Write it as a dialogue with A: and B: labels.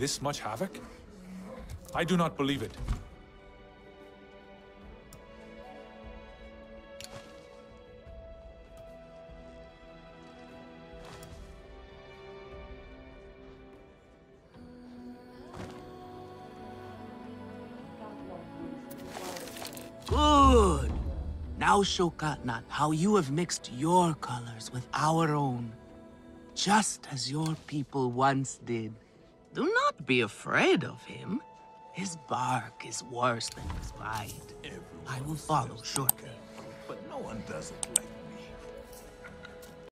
A: this much havoc? I do not believe it.
B: Good! Now show Katnat how you have mixed your colors with our own, just as your people once did. Do not be afraid of him. His bark is worse than his bite. I will follow shortly.
C: But no one does it